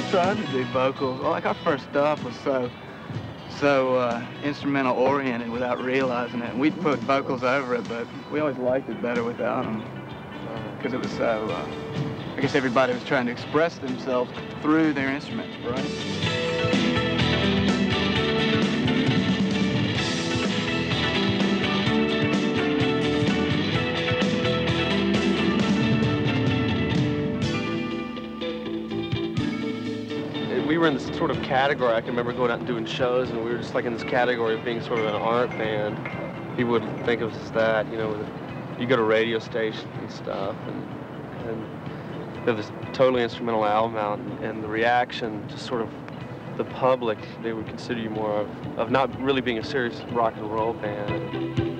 tried to do vocals. Like our first stuff was so instrumental oriented without realizing it. And we'd put vocals over it, but we always liked it better without them because it was so. I guess everybody was trying to express themselves through their instruments, right? We were in this sort of category. I can remember going out and doing shows, and we were just like in this category of being sort of an art band. People would think of us as that, you know. You go to radio stations and stuff, and they have this totally instrumental album out, and the reaction, just sort of the public, they would consider you more of not really being a serious rock and roll band.